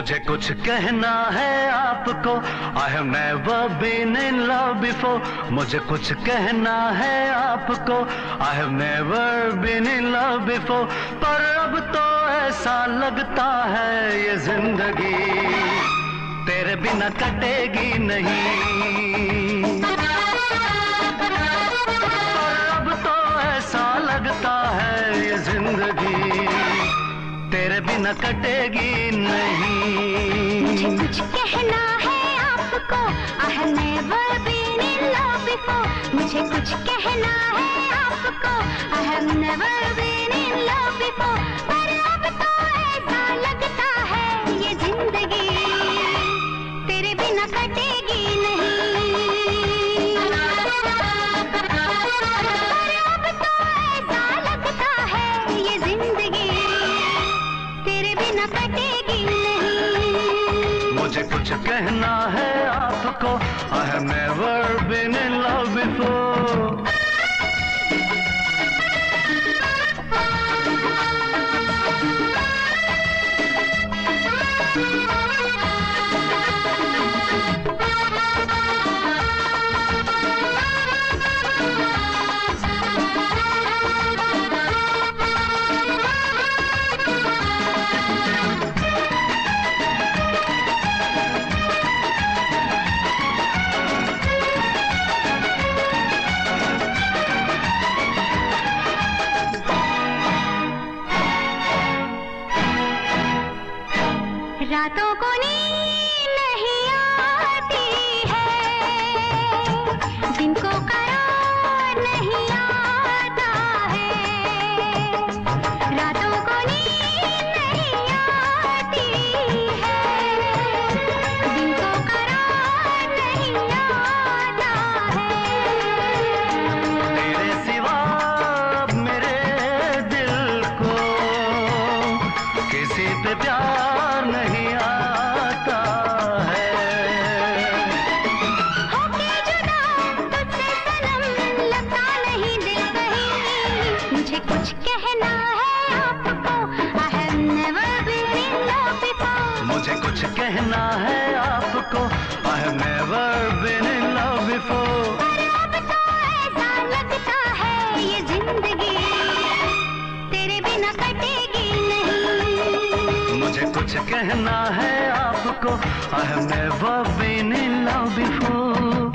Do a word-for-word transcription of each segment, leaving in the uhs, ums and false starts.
मुझे कुछ कहना है आपको, I have never been in love before. मुझे कुछ कहना है आपको, I have never been in love before. पर अब तो ऐसा लगता है ये जिंदगी तेरे बिना कटेगी नहीं। पर अब तो ऐसा लगता है ये जिंदगी तेरे बिना कटेगी नहीं। मुझे कुछ कहना है आपको, I have never been in love before. मुझे कुछ कहना है आपको, I have never been in love before. पर अब तो ऐसा लगता है ये जिंदगी तेरे बिना कटेगी नहीं। पर अब तो ऐसा लगता है ये जिंदगी तेरे बिना कटेगी नहीं। मुझे कुछ कहना है आपको, I have never been in love before. रातों को नींद नहीं आती है, दिन को करार नहीं आता है। रातों को नींद नहीं आती है, दिन को करार नहीं आता है। तेरे सिवा मेरे दिल को किसी पे प्यार नहीं आता है। होके जुदा तुझसे सनम लगता नहीं दिल कहीं। मुझे कुछ कहना है आपको, I have never been in love before. मुझे कुछ कहना है आपको, I have never been in love before. पर अब तो ऐसा लगता है ये जिंदगी तेरे बिना कटेगी नहीं। मुझे कुछ कहना है आपको, I have never been in love before.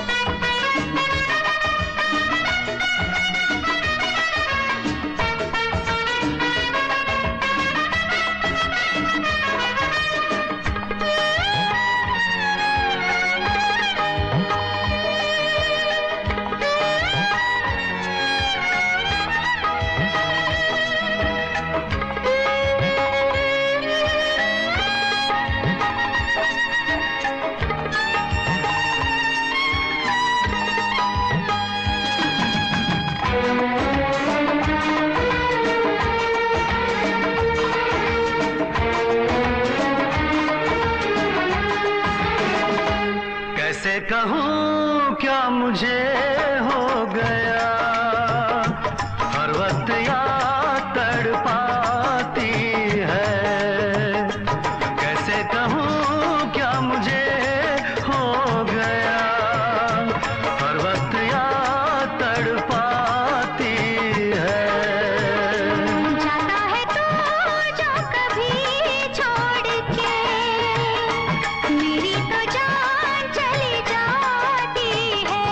कैसे कहूँ क्या मुझे हो गया, हर वक्त याद तड़पाती है। कैसे कहूँ क्या मुझे हो गया, हर वक्त याद तड़पाती है। जाता है तू जो कभी छोड़ के, मेरी तो जान चली जाती है।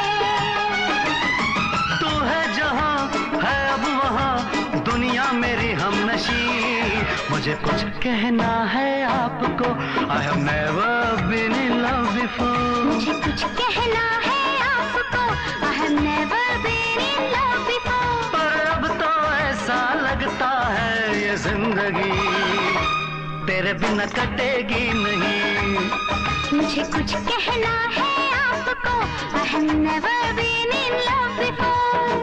तू है जहाँ है अब वहाँ दुनिया मेरी हमनशी। मुझे कुछ कहना है आपको, I have never been in love before. मुझे कुछ कहना है आपको, I have never been in love before. पर अब तो ऐसा लगता है ये जिंदगी तेरे बिना कटेगी नहीं। मुझे कुछ कहना है आपको, I have never been in love before.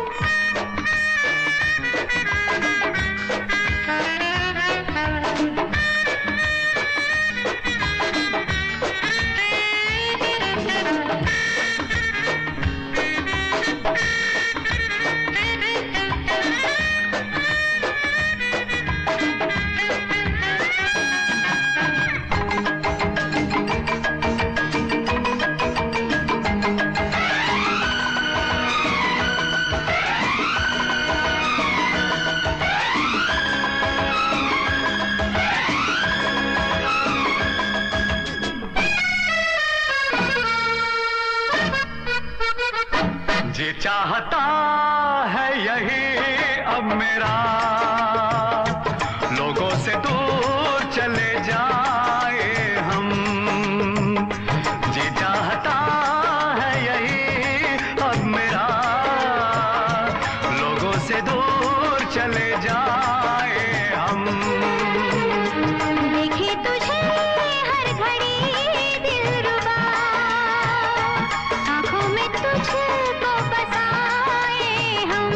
अब मेरा लोगों से दूर चले जाए हम, जी चाहता है यही अब मेरा लोगों से दूर चले जाए हम। देखे तुझे हर घड़ी दिलरुबा, आंखों में तुझको बसाए हम।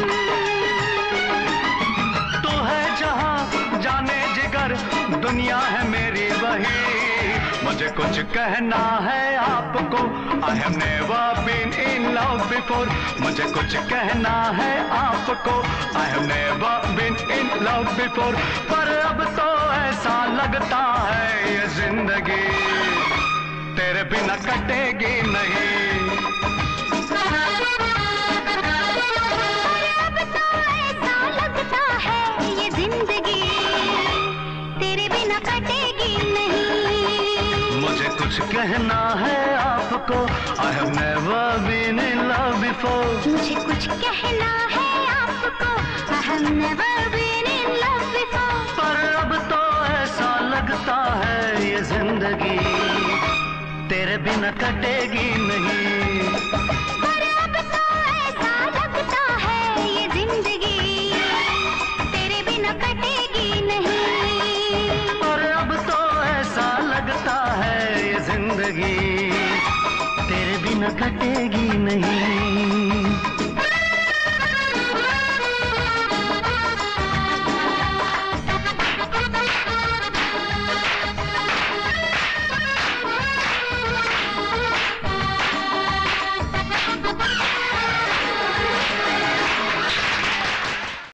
तू है जहां जाने जिगर, दुनिया है मेरी वही, मुझे कुछ कहना है आपको, I have never been in love before, मुझे कुछ कहना है आपको, I have never been in love before, पर अब तो ऐसा लगता है ये जिंदगी तेरे बिना कटेगी नहीं। अब तो ऐसा लगता है ये जिंदगी तेरे बिना कटेगी नहीं। मुझे कुछ कहना है आपको, I have never been in love before, मुझे कुछ कहना है आपको, I have never been in love before, पर अब तो ऐसा लगता है ये जिंदगी तेरे बिना कटेगी नहीं। पर अब तो ऐसा लगता है ये जिंदगी तेरे बिना कटेगी नहीं। पर अब तो ऐसा लगता है ये जिंदगी तेरे बिना कटेगी नहीं।